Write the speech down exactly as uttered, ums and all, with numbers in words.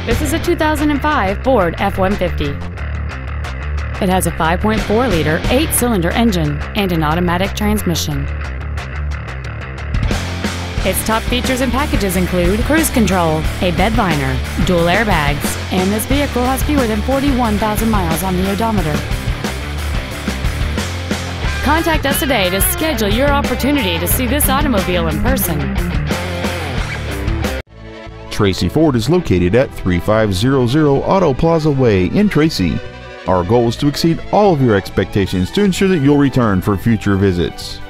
This is a two thousand five Ford F one fifty. It has a five point four liter eight-cylinder engine and an automatic transmission. Its top features and packages include cruise control, a bed liner, dual airbags, and this vehicle has fewer than forty-one thousand miles on the odometer. Contact us today to schedule your opportunity to see this automobile in person. Tracy Ford is located at thirty-five hundred Auto Plaza Way in Tracy. Our goal is to exceed all of your expectations to ensure that you'll return for future visits.